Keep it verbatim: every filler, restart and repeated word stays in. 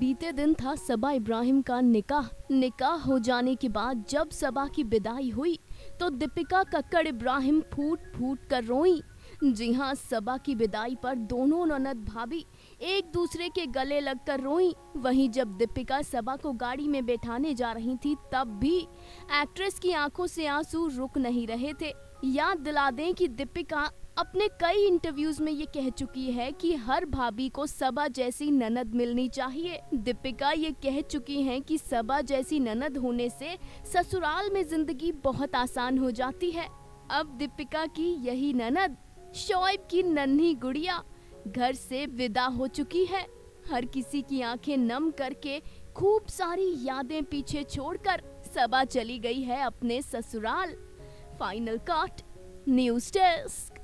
बीते दिन था सबा इब्राहिम का निकाह। निकाह हो जाने के बाद जब सबा की विदाई हुई तो दीपिका कक्कड़ इब्राहिम फूट फूट कर रोईं। जी हां, सबा की विदाई पर दोनों ननद भाभी एक दूसरे के गले लगकर रोईं। वहीं जब दीपिका सबा को गाड़ी में बैठाने जा रही थी तब भी एक्ट्रेस की आंखों से आंसू रुक नहीं रहे थे। याद दिला दें कि दीपिका अपने कई इंटरव्यूज में ये कह चुकी है कि हर भाभी को सबा जैसी ननद मिलनी चाहिए। दीपिका ये कह चुकी हैं कि सबा जैसी ननद होने से ससुराल में जिंदगी बहुत आसान हो जाती है। अब दीपिका की यही ननद शोएब की नन्ही गुड़िया घर से विदा हो चुकी है। हर किसी की आंखें नम करके खूब सारी यादें पीछे छोड़कर सबा चली गई है अपने ससुराल। Final cut news desk.